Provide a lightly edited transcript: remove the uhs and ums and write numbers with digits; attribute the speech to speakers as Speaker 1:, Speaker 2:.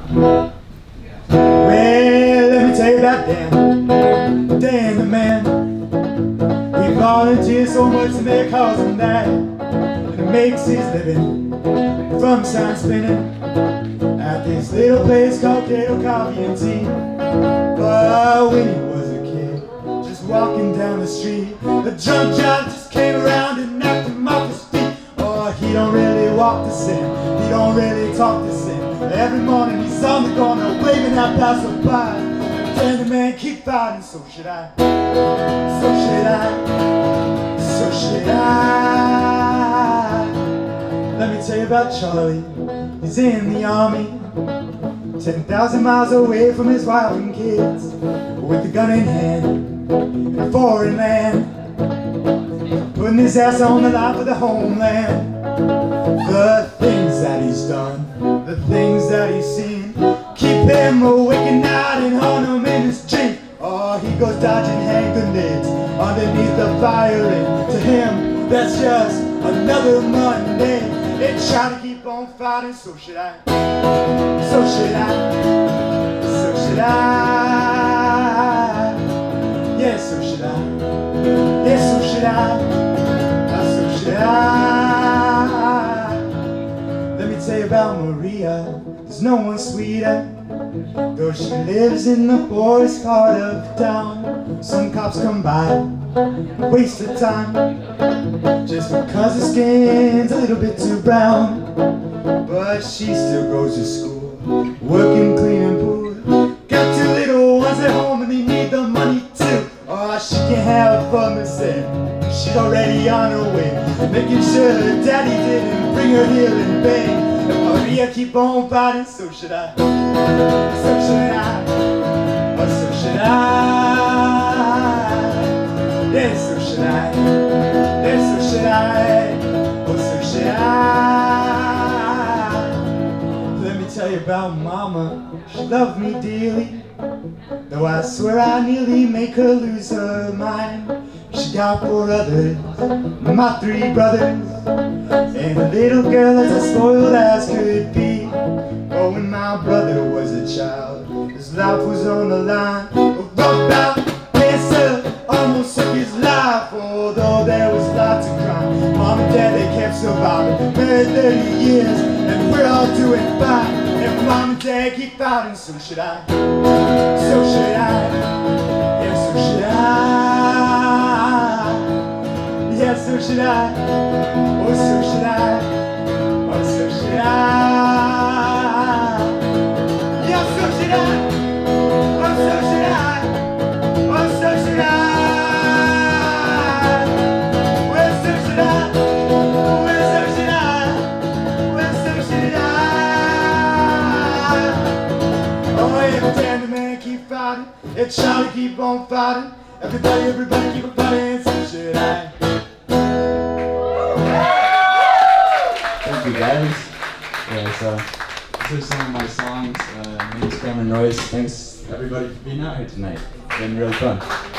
Speaker 1: Well, let me tell you about Dan the man. He volunteers so much to make cause him that, and he makes his living from sign spinning at this little place called Kettle Coffee and Tea. But when he was a kid, just walking down the street, a drunk jock just came around and knocked him off his feet. Oh, he don't really walk the same, he don't really talk the same. Every morning he's on the corner waving at passerbys. And the man keep fighting, so should I, so should I, so should I. Let me tell you about Charlie. He's in the army, 10,000 miles away from his wife and kids, with a gun in hand in a foreign land, putting his ass on the line for the homeland. The things that he's done, the things that he's seen, keep him awake at night and haunt him in his dream. Oh, he goes dodging hand grenades underneath the fire, and to him that's just another Monday. They try to keep on fighting, so should I, so should I, so should I. Yes, so should I, yes, so should I, so should I. Let me tell you about Maria. There's no one sweeter, though she lives in the poorest part of town. Some cops come by, waste of time, just because her skin's a little bit too brown. But she still goes to school, working, cleaning pool. Got two little ones at home and they need the money too. Oh, she can have fun herself, she's already on her way, making sure her daddy didn't bring her here in vain. Maria keep on fighting, so should I, so should I, oh so should I. Yes, so should I, yes, so should I, oh so should I. Let me tell you about Mama, she loved me dearly, though I swear I nearly make her lose her mind. She got 4 others, my 3 brothers, and a little girl as spoiled as could be. Oh, when my brother was a child, his life was on the line. A bout, cancer, almost took his life. Although there was lots of crime, Mom and Dad, they kept surviving. Married 30 years, and we're all doing fine. And Mom and Dad keep fighting, so should I, so should I, yes, so should I. Yes, so should I, oh so should I, oh so should I. Yes, so should I, oh so should I, oh so should I. Well, so should I, well, so should I, well, so should I. Oh, if Dan the man keep fighting, if Charlie keep on fighting, everybody keep on fighting, so should I.
Speaker 2: Thank you guys. Yeah, so these are some of my songs. My name is Cameron Royce. Thanks everybody for being out here tonight. It's been really fun.